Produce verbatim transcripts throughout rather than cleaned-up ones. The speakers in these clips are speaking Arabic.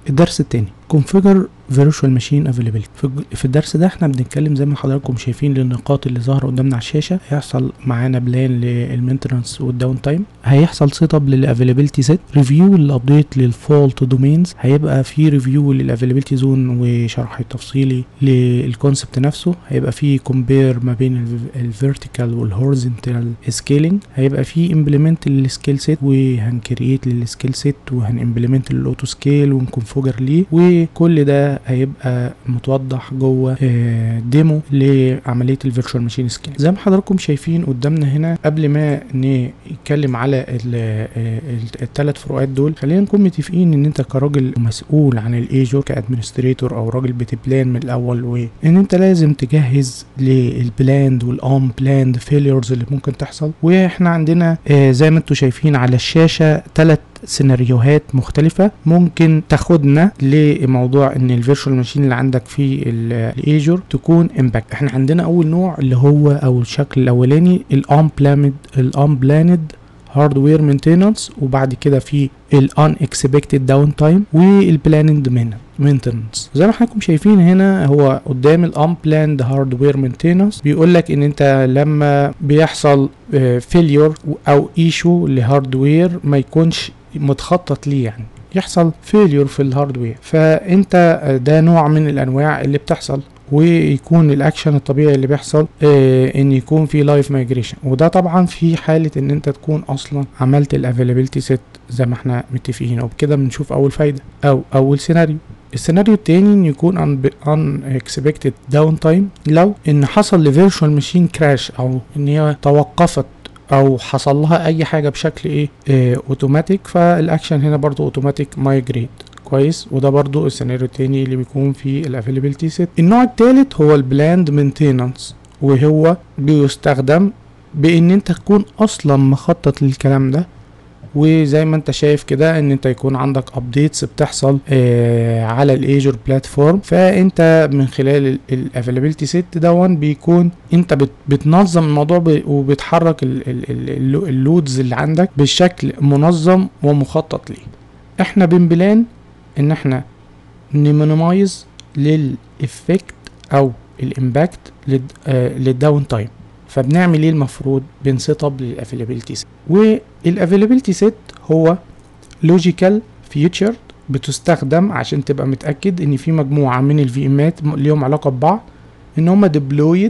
الدرس التاني configure virtual machine availability. في الدرس ده احنا بنتكلم زي ما حضراتكم شايفين للنقاط اللي ظاهره قدامنا على الشاشه. هيحصل معانا بلان للمينتنس والداون تايم، هيحصل سيت اب للافيلابيلتي سيت، ريفيو للابديت للفولت دومينز، هيبقى في ريفيو للافيلابيلتي زون وشرح تفصيلي للكونسبت نفسه، هيبقى في كومبير ما بين الفيرتيكال والهوريزونتال سكيلينج، هيبقى في امبلمنت للسكيل سيت وهنكريت للسكيل سيت وهنمبلمنت للاوتو سكيل ونكونفجر ليه، وكل ده هيبقى متوضح جوه ديمو لعمليه الفيرتشوال ماشين سكيل. زي ما حضراتكم شايفين قدامنا هنا، قبل ما نتكلم على الثلاث فروقات دول، خلينا نكون متفقين ان انت كراجل مسؤول عن الايجور كادمنستريتور او راجل بتبلان من الاول، وان انت لازم تجهز للبلاند والان بلاند فيليرز اللي ممكن تحصل. واحنا عندنا زي ما انتم شايفين على الشاشه ثلاث سيناريوهات مختلفة ممكن تاخدنا لموضوع ان الفيرتشوال ماشين اللي عندك في الايجور تكون امباكت. احنا عندنا اول نوع اللي هو او الشكل الاولاني الان بلاند الان بلاند هاردوير مينتيننس، وبعد كده في الان اكسبكتد داون تايم والبلاند مينتيننس. زي ما حضراتكم شايفين هنا هو قدام الان بلاند هاردوير مينتيننس بيقول لك ان انت لما بيحصل فيليور او ايشو لهاردوير ما يكونش متخطط ليه، يعني يحصل فيليور في الهاردوير، فانت ده نوع من الانواع اللي بتحصل، ويكون الاكشن الطبيعي اللي بيحصل آه ان يكون في لايف مايجريشن، وده طبعا في حاله ان انت تكون اصلا عملت الافيلابيلتي سيت زي ما احنا متفقين، وبكده بنشوف اول فايده او اول سيناريو. السيناريو التاني ان يكون ان اكسبكتد داون تايم، لو ان حصل لفيرتشوال ماشين كراش او ان هي توقفت او حصل لها اي حاجه بشكل ايه اه اوتوماتيك، فالاكشن هنا برضو اوتوماتيك مايجريت. كويس، وده برضو السيناريو التاني اللي بيكون فيه الافيلابيلتي سيت. النوع التالت هو البلاند مينتيننس، وهو بيستخدم بان انت تكون اصلا مخطط للكلام ده، وزي ما انت شايف كده ان انت يكون عندك ابديتس بتحصل آه على الايجور بلاتفورم، فانت من خلال الافيلابيلتي سيت دون بيكون انت بت بتنظم الموضوع وبتحرك اللودز اللي عندك بشكل منظم ومخطط ليه. احنا بنبلان ان احنا نمينيمايز للإفكت او الامباكت للداون تايم، فبنعمل ايه المفروض؟ بنسيت اب للافيلابيلتي سيت. والافيلابيلتي سيت هو لوجيكال فيتشر بتستخدم عشان تبقى متاكد ان في مجموعه من الفي امات ليهم علاقه ببعض، ان هم ديبلويد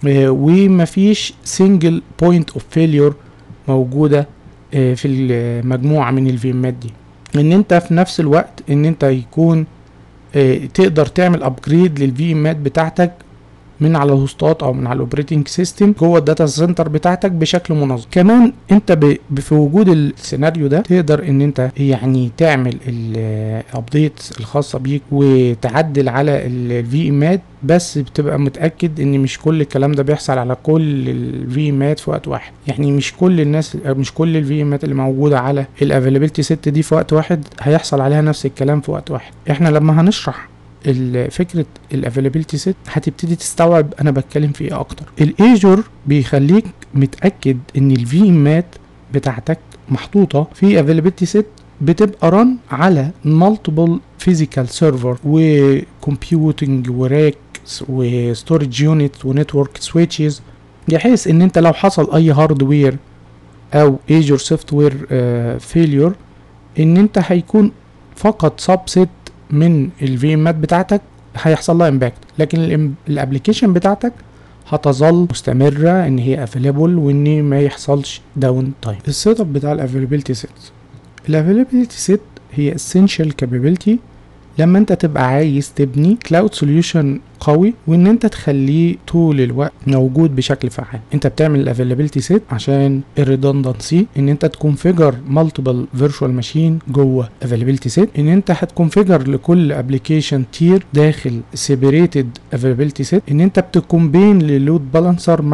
ومفيش سنجل بوينت اوف فيليور موجوده في المجموعه من الفي امات دي. ان انت في نفس الوقت ان انت يكون تقدر تعمل ابجريد للفي امات بتاعتك من على الهوستات او من على الاوبريتنج سيستم جوه الداتا سنتر بتاعتك بشكل منظم. كمان انت في وجود السيناريو ده تقدر ان انت يعني تعمل الابديتس الخاصه بيك وتعدل على الفي امات، بس بتبقى متاكد ان مش كل الكلام ده بيحصل على كل الفي امات في وقت واحد. يعني مش كل الناس مش كل الفي امات اللي موجوده على الافيلابيلتي سيت دي في وقت واحد هيحصل عليها نفس الكلام في وقت واحد. احنا لما هنشرح الفكره الافيلابيلتي سيت هتبتدي تستوعب انا بتكلم في ايه اكتر. الايجور بيخليك متاكد ان الفي امات بتاعتك محطوطه في افيلابيلتي سيت بتبقى رن على مالتيبل فيزيكال سيرفر وكمبيوتنج وراكس وستورج يونت ونتورك سويتشز، بحيث ان انت لو حصل اي هاردوير او ايجور سوفت وير فيليور ان انت هيكون فقط سبسيت من الفي امات بتاعتك هيحصل لها امباكت، لكن الابلكيشن بتاعتك هتظل مستمره ان هي افيلابل وان ما يحصلش داون تايم. السيت اب بتاع الافيلابيلتي سيت، الافيلابيلتي سيت هي essential capability لما انت تبقى عايز تبني كلاود سوليوشن قوي وان انت تخليه طول الوقت موجود بشكل فعال. انت بتعمل الافيلابيلتي سيت عشان الريدندنسي، ان انت تكونفيجر مالتيبل فيرتشوال ماشين جوه افيلابيلتي سيت، ان انت هتكونفيجر لكل ابلكيشن تير داخل سيبريتد افيلابيلتي سيت، ان انت بتكومبين للود بالانسر مع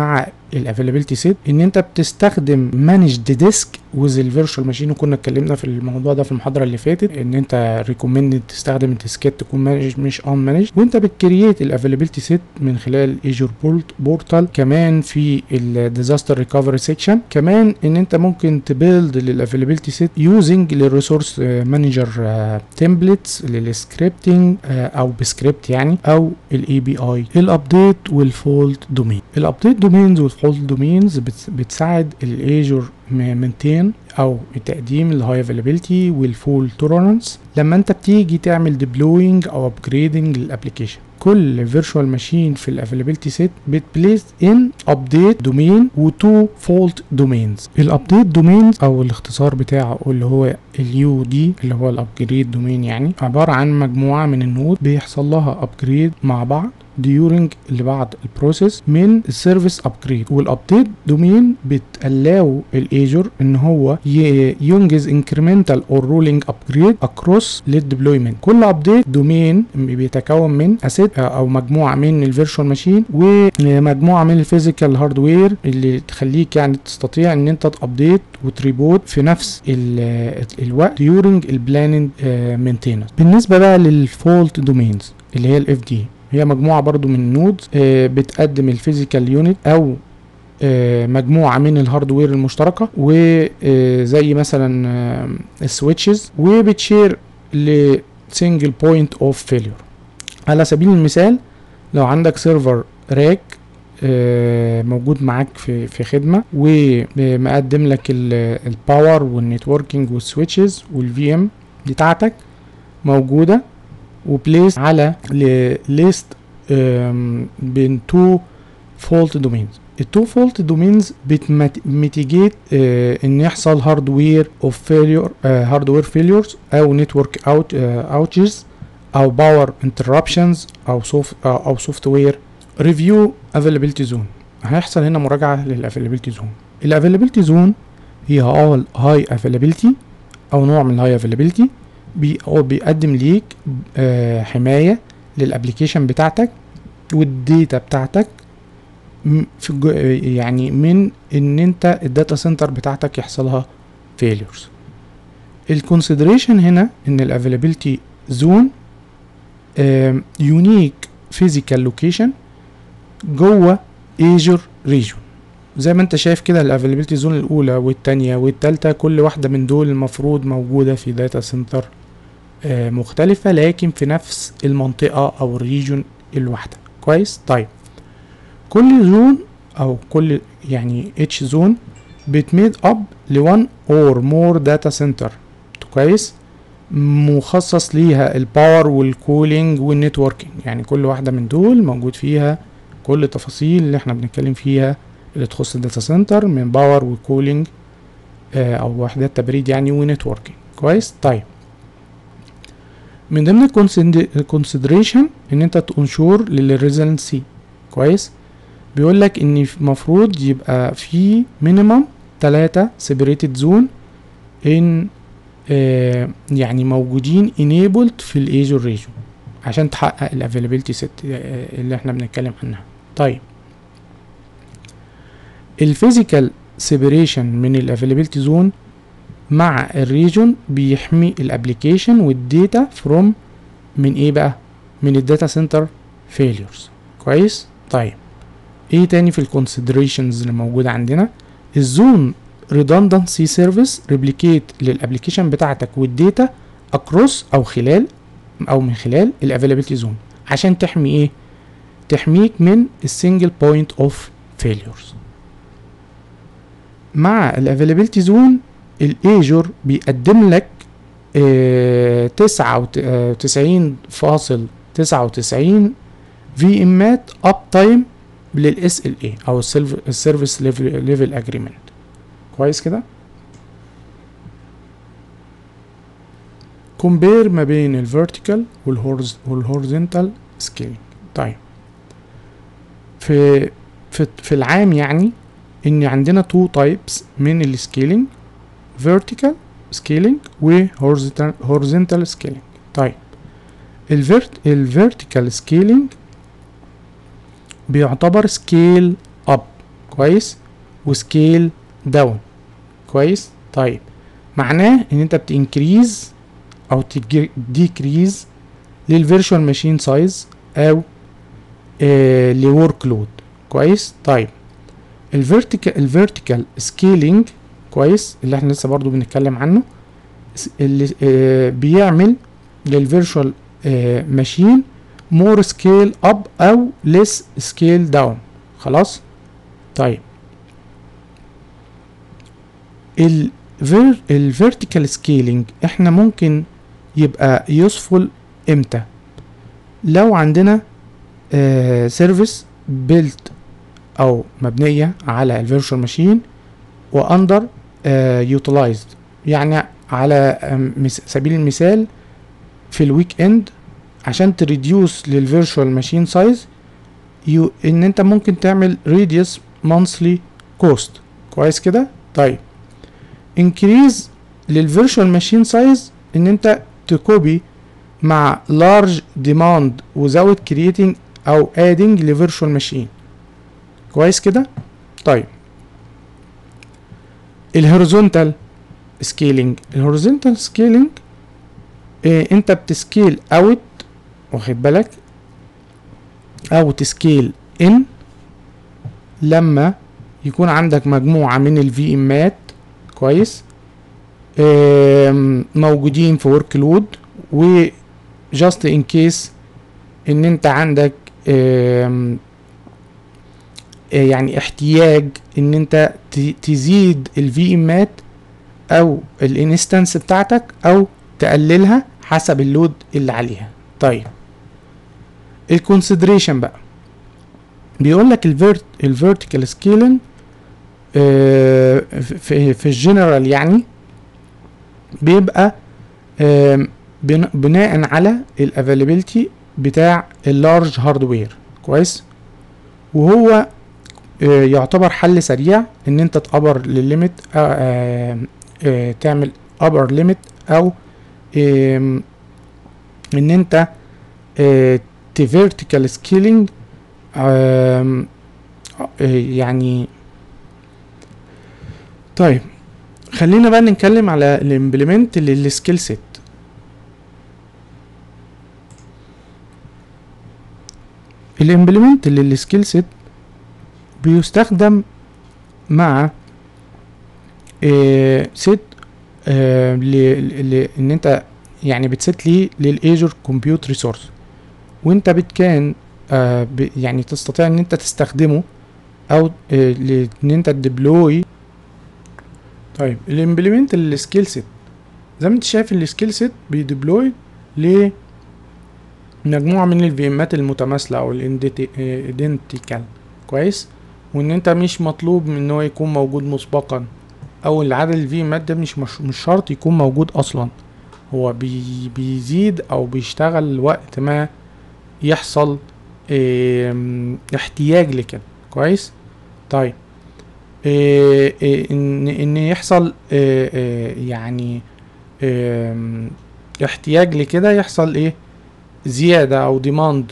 الافيلابيلتي سيت ان انت بتستخدم مانجد ديسك وذ الفيرتشوال ماشين، وكنا اتكلمنا في الموضوع ده في المحاضره اللي فاتت ان انت ريكومندد تستخدم الديسكات تكون مانج مش ان مانج، وانت بتكريت الافيلابيلتي سيت من خلال ايجور بورتال. كمان في الديزاستر ريكفري سيكشن، كمان ان انت ممكن تبيلد للافيلابيلتي سيت يوزنج للريسورس مانجر تمبلتس للسكريبتنج او بسكريبت يعني، او الاي بي اي. الابديت والفولت دومين، الابديت دومينز والفولت دومينز بتساعد الايجور مينتين او تقديم الهاي افيلابيلتي والفول توليرانس لما انت بتيجي تعمل ديبلوينج او ابجريدنج للابلكيشن. كل فيرتشوال ماشين في الافيلابيلتي سيت بتبليس ان ابديت دومين وتو فولت دومينز. الابديت دومينز او الاختصار بتاعه اللي هو اليو دي اللي هو الابجريد دومين، يعني عباره عن مجموعه من النود بيحصل لها ابجريد مع بعض during لبعض البروسيس من السيرفيس ابجريد. والابديت دومين بتالاو الايجور ان هو ينجز انكريمنتال اور رولينج ابجريد اكروس للديبلويمنت. كل ابديت دومين بيتكون من اسيت او مجموعه من الفيرتشوال ماشين ومجموعه من الفيزيكال هاردوير اللي تخليك يعني تستطيع ان انت تابديت وتريبوت في نفس الوقت during البلاننج مينتيننس. بالنسبه بقى للفولت دومينز اللي هي الاف دي، هي مجموعة برضو من نودز بتقدم الفيزيكال يونت او مجموعة من الهاردوير المشتركة، وزي مثلا السويتشز، وبتشير لسنجل بوينت اوف فيلير. على سبيل المثال لو عندك سيرفر راك موجود معاك في في خدمة ومقدم لك الباور والنتوركينج والسويتشز والفي ام بتاعتك موجودة وبليس على ليست بين تو فولت دومينز. التو فولت دومينز بتميتيجيت ان يحصل هاردوير اوف فيلير هاردوير فيليرز او نتورك اوت اوتجز او باور انتربشنز او سوفت او سوفت وير ريفيو. افيلابيلتي زون، هيحصل هنا مراجعه للافيلابيلتي زون. الافيلابيلتي زون هي اول هاي افيلابيلتي او نوع من الهاي افيلابيلتي بي او بيقدم ليك آه حمايه للابليكيشن بتاعتك والداتا بتاعتك في يعني من ان انت الداتا سنتر بتاعتك يحصلها فيليرز. الكونسيدريشن هنا ان الافيلابيلتي زون يونيك فيزيكال لوكيشن جوه ايجور ريجون. زي ما انت شايف كده الافيلابيلتي زون الاولى والثانيه والثالثه كل واحده من دول المفروض موجوده في داتا سنتر آه مختلفه لكن في نفس المنطقه او الريجون الواحده. كويس. طيب كل زون او كل يعني اتش زون بتميد اب لون اور مور داتا سنتر كويس مخصص ليها الباور والكولينج والنتوركينج. يعني كل واحده من دول موجود فيها كل التفاصيل اللي احنا بنتكلم فيها اللي تخص الداتا سنتر من باور وكولينج آه او وحدات تبريد يعني ونتوركينج. كويس. طيب من ضمن الكونسيدريشن ان انت تنشور للريزلنسي. كويس. بيقول لك ان المفروض يبقى في مينيمم ثلاثة سيبريتد زون ان آه يعني موجودين enabled في الايجور ريجون عشان تحقق الافيلابيلتي سيت اللي احنا بنتكلم عنها. طيب الفيزيكال سيبريشن من الافيلابيلتي زون مع الريجون بيحمي الابليكيشن والداتا فروم من ايه بقى؟ من الداتا سنتر فيليرز. كويس. طيب ايه تاني في الكونسيدريشنز اللي موجوده عندنا؟ الزون redundancy سيرفيس ريبليكيت للابليكيشن بتاعتك والداتا اكروس او خلال او من خلال الافيلابيلتي زون عشان تحمي ايه؟ تحميك من السنجل بوينت اوف فيليرز. مع الافيلابيلتي زون الايجور بيقدم لك تسعة وتسعين فاصل تسعة وتسعين في امات اب تايم للاس ال اي او السيرفيس ليفل اجريمنت. كويس كده. كومبير ما بين الفيرتيكال والهوريزونتال سكيلينج. طيب في في في العام يعني ان عندنا تو تايبس من السكيلينج vertical scaling و horizontal scaling. طيب الفيرت الفيرتيكال سكيلينج بيعتبر سكيل اب. كويس، وسكيل داون. كويس. طيب معناه ان انت بتنكريز او تديكريز للفيرشوال ماشين سايز او آه لورك لود. كويس. طيب الفيرتيكال الفيرتيكال سكيلينج، كويس، اللي احنا لسه برضو بنتكلم عنه، اللي آه بيعمل للفيرشوال آه ماشين مور سكيل اب او ليس سكيل داون. خلاص. طيب الفيرتيكال سكيلينج احنا ممكن يبقى يوسفول امتى؟ لو عندنا سيرفيس uh, بيلت او مبنيه على الفيرتشوال ماشين واندر يوتيلايزد، يعني على uh, سبيل المثال في الويك اند عشان تريديوس للفيرتشوال ماشين سايز ان انت ممكن تعمل ريديوس مانثلي كوست. كويس كده. طيب انكريز للفيرتشوال ماشين سايز ان انت تكوبي مع large demand without creating او adding لفيرتشوال ماشين. كويس كده. طيب الهوريزونتال سكيلينج، الهوريزونتال سكيلينج إيه، انت بتسكيل اوت، واخد بالك، او تسكيل ان لما يكون عندك مجموعة من الفي امات، كويس، موجودين في ورك لود، و just in case ان انت عندك يعني احتياج ان انت تزيد الفي امات او الانستنس بتاعتك او تقللها حسب اللود اللي عليها. طيب الكونسيدريشن بقى بيقول لك الفيرتيكال سكيلينج في في الجنرال يعني بيبقى بناء على الافيلابيلتي بتاع اللارج هاردوير. كويس. وهو يعتبر حل سريع ان انت تقبر للليميت، تعمل ابر ليميت، او ان انت تفيرتيكال سكيلينج يعني. طيب خلينا بقى نتكلم على الامبلمنت للسكيل سيت. الامبلمنت للسكيل سيت بيستخدم مع آه سيت آه ان انت يعني بتسيت ليه للايجور كومبيوت ريسورس، وانت بتكان آه يعني تستطيع ان انت تستخدمه او آه ان انت تديبلوي. طيب الامبلمنت للسكيل سيت زي ما انت شايف السكيل سيت بيديبلوي لمجموعه من الفي امات المتماثله او الايدنتيكال. كويس. وان انت مش مطلوب من ان هو يكون موجود مسبقا، او العدد الفي امات ده مش مش شرط يكون موجود اصلا، هو بي بيزيد او بيشتغل وقت ما يحصل اه احتياج لكده. كويس. طيب اه اه ان ان يحصل اه اه يعني اه احتياج لكده، يحصل ايه زيادة او ديماند،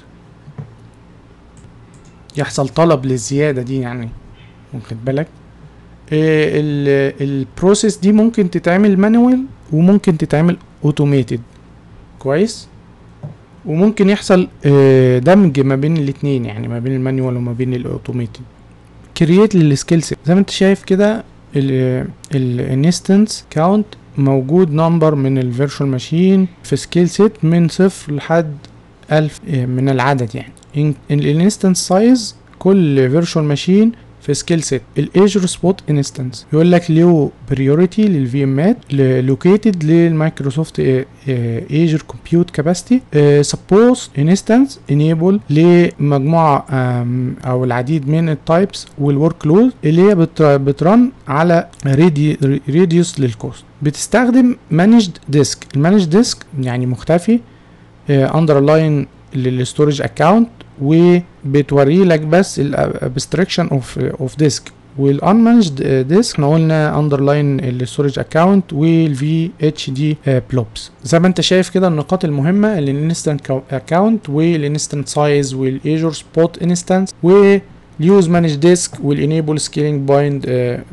يحصل طلب للزيادة دي يعني، واخد بالك. البروسيس دي ممكن تتعمل مانوال وممكن تتعمل اوتوميتد. كويس. وممكن يحصل اه دمج ما بين الاتنين، يعني ما بين المانوال وما بين الاوتوميتد. كرييت للسكيل سيت زي ما انت شايف كده الانستنس كاونت موجود نمبر من الفيرتشوال ماشين في سكيل سيت من صفر لحد الف من العدد يعني. الانستنس سايز كل فيرتشوال ماشين في سكيل سيت. الايجور سبوت انستنس يقول لك له بريوريتي للفي امات لوكيتد للمايكروسوفت ايجور كومبيوت كاباسيتي سبوز انستنس انيبل لمجموعه او العديد من التايبس والورك لود اللي هي بترن على ريديوس للكوست. بتستخدم مانجد ديسك. المانجد ديسك يعني مختفي اندرلاين للستورج اكاونت، وبتوري لك بس الابستراكشن اوف اوف ديسك. والانمانجد ديسك احنا قلنا اندرلاين الستورج اكاونت والفي اتش دي بلوبس. زي ما انت شايف كده النقاط المهمه الانستنت اكاونت والانستنت سايز والايجور سبوت انستنس اليوز مانج ديسك والانيبل سكيلينج بوينت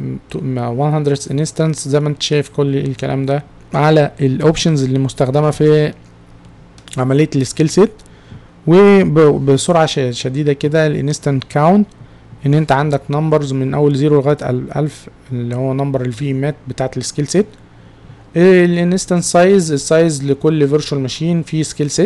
مية انستنس. زي ما انت شايف كل الكلام ده على الاوبشنز اللي مستخدمه في عمليه السكيل سيت. وبسرعه شديده كده الانستنت كاونت، ان انت عندك نمبرز من اول زيرو لغايه الف اللي هو نمبر الفي امات بتاعت السكيل سيت. الانستنت سايز، السايز لكل فيرتشوال ماشين في سكيل سيت.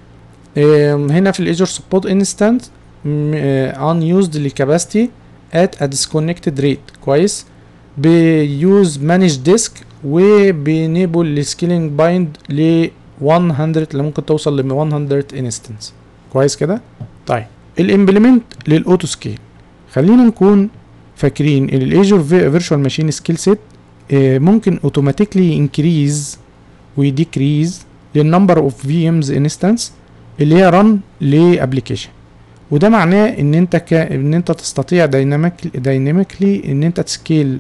هنا في الايجور سبورت انستنت unused للكاباسيتي at a disconnected rate. كويس. بيوز مانج ديسك وبينيبل السكيلينج بايند ل مية اللي ممكن توصل ل مية انستنس. كويس كده. طيب الامبلمنت للاوتو سكيل، خلينا نكون فاكرين ان الايجور فيرتشوال ماشين سكيل سيت ممكن اوتوماتيكلي انكريز ويديكريز للنمبر اوف في امز انستنس اللي هي رن لابلكيشن. وده معناه ان انت ك... ان انت تستطيع دايناميك دايناميكلي ان انت تسكيل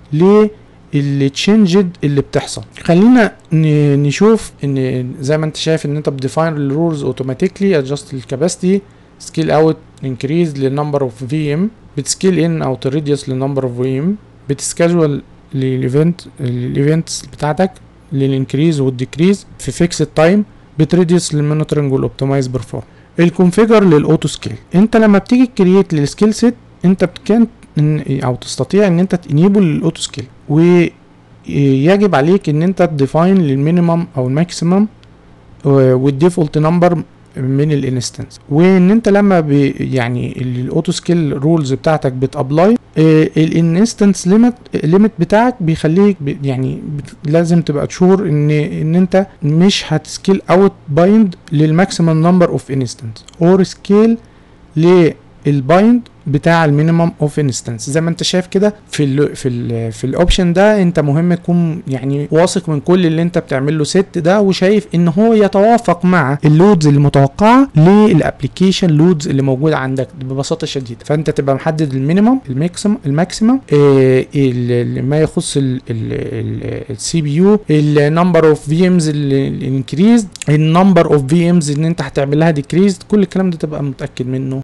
للتشينجد اللي بتحصل. خلينا ن... نشوف ان زي ما انت شايف ان انت بديفاين الرولز اوتوماتيكلي ادجست الكاباسيتي سكيل اوت انكريز للنمبر اوف في ام، بتسكيل ان او تريديوس للنمبر اوف في ام، بتسكاجوال للايفنت الايفنتس بتاعتك للانكريز والديكريز في فيكس تايم، بتريديوس للمونيتورنج والاوبتمايز بيرفورم. الكونفيجر للاوتو سكيل، انت لما بتيجي كرييت للسكيل سيت انت بتكن او تستطيع ان انت تنيبل للاوتو سكيل، ويجب عليك ان انت تديفاين للمينيمم او الماكسيمم والديفولت نمبر من الانستنس. وان انت لما بي يعني الاوتو سكيل رولز بتاعتك بتابلاي الانستنس ليميت ليميت بتاعك بيخليك يعني لازم تبقى تشور ان ان انت مش هتسكيل اوت بايند للماكسيمم نمبر اوف انستنس اور سكيل للبايند بتاع المينيمم اوف انستنس. زي ما انت شايف كده في ال في ال في الاوبشن ده انت مهم تكون يعني واثق من كل اللي انت بتعمل له سيت ده، وشايف ان هو يتوافق مع اللودز المتوقعه للابلكيشن لودز اللي موجوده عندك ببساطه شديده. فانت تبقى محدد المينيمم الماكسيمم الماكسيمم إيه ما يخص السي بي يو، النمبر اوف في امز الانكريز، النمبر اوف في امز ان انت هتعمل لها ديكريز، كل الكلام ده تبقى متاكد منه